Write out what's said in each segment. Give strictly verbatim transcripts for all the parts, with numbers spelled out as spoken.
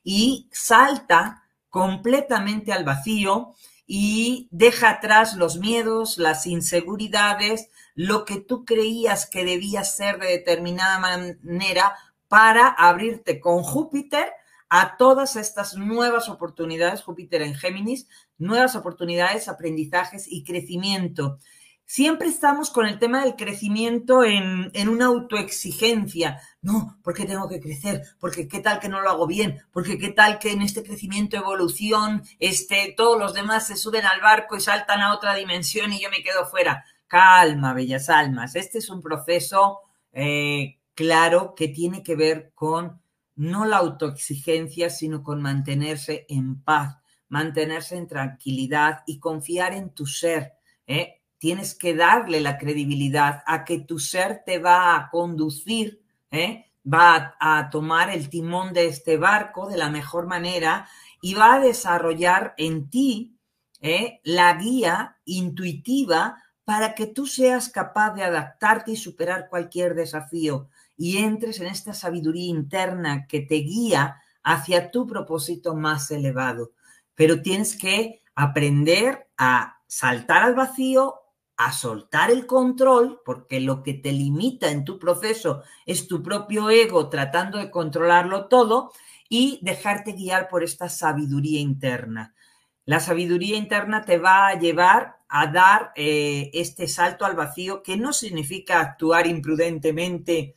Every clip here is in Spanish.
y salta completamente al vacío y deja atrás los miedos, las inseguridades, lo que tú creías que debías ser de determinada manera para abrirte con Júpiter a todas estas nuevas oportunidades, Júpiter en Géminis, nuevas oportunidades, aprendizajes y crecimiento. Siempre estamos con el tema del crecimiento en, en una autoexigencia. No, porque tengo que crecer, porque qué tal que no lo hago bien, porque qué tal que en este crecimiento, evolución, este, todos los demás se suben al barco y saltan a otra dimensión y yo me quedo fuera. Calma, bellas almas. Este es un proceso eh, claro que tiene que ver con no la autoexigencia, sino con mantenerse en paz, mantenerse en tranquilidad y confiar en tu ser, ¿eh? Tienes que darle la credibilidad a que tu ser te va a conducir, ¿eh? va a, a tomar el timón de este barco de la mejor manera y va a desarrollar en ti ¿eh? la guía intuitiva para que tú seas capaz de adaptarte y superar cualquier desafío y entres en esta sabiduría interna que te guía hacia tu propósito más elevado. Pero tienes que aprender a saltar al vacío, a soltar el control, porque lo que te limita en tu proceso es tu propio ego tratando de controlarlo todo y dejarte guiar por esta sabiduría interna. La sabiduría interna te va a llevar a dar eh, este salto al vacío, que no significa actuar imprudentemente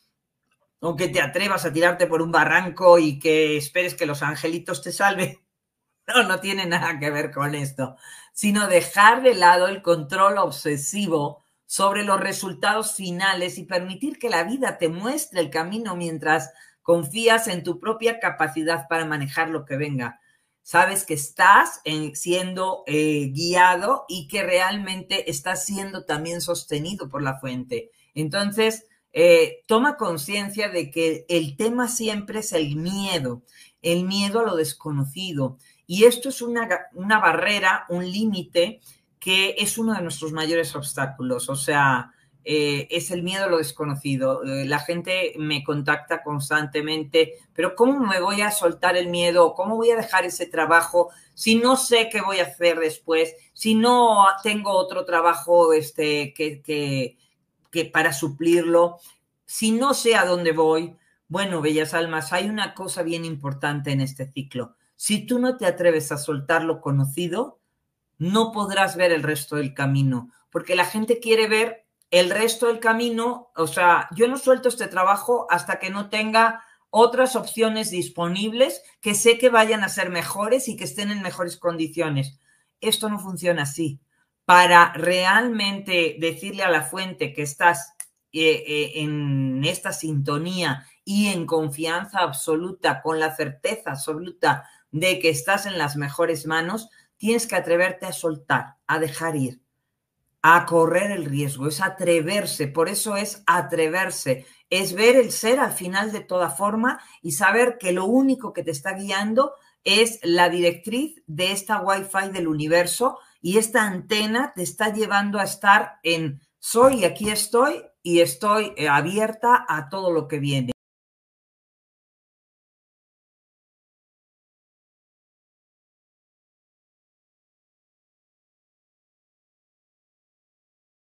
o que te atrevas a tirarte por un barranco y que esperes que los angelitos te salven. No, no tiene nada que ver con esto, sino dejar de lado el control obsesivo sobre los resultados finales y permitir que la vida te muestre el camino mientras confías en tu propia capacidad para manejar lo que venga. Sabes que estás en, siendo eh, guiado y que realmente estás siendo también sostenido por la fuente. Entonces, eh, toma conciencia de que el tema siempre es el miedo, el miedo a lo desconocido. Y esto es una, una barrera, un límite que es uno de nuestros mayores obstáculos. O sea, eh, es el miedo a lo desconocido. Eh, la gente me contacta constantemente, pero ¿cómo me voy a soltar el miedo? ¿Cómo voy a dejar ese trabajo si no sé qué voy a hacer después? Si no tengo otro trabajo este, que, que, que para suplirlo, si no sé a dónde voy. Bueno, bellas almas, hay una cosa bien importante en este ciclo. Si tú no te atreves a soltar lo conocido, no podrás ver el resto del camino, porque la gente quiere ver el resto del camino. O sea, yo no suelto este trabajo hasta que no tenga otras opciones disponibles que sé que vayan a ser mejores y que estén en mejores condiciones. Esto no funciona así. Para realmente decirle a la fuente que estás eh, eh, en esta sintonía y en confianza absoluta, con la certeza absoluta de que estás en las mejores manos, tienes que atreverte a soltar, a dejar ir, a correr el riesgo, es atreverse. Por eso es atreverse, es ver el ser al final de toda forma y saber que lo único que te está guiando es la directriz de esta Wi-Fi del universo, y esta antena te está llevando a estar en soy, aquí estoy y estoy abierta a todo lo que viene.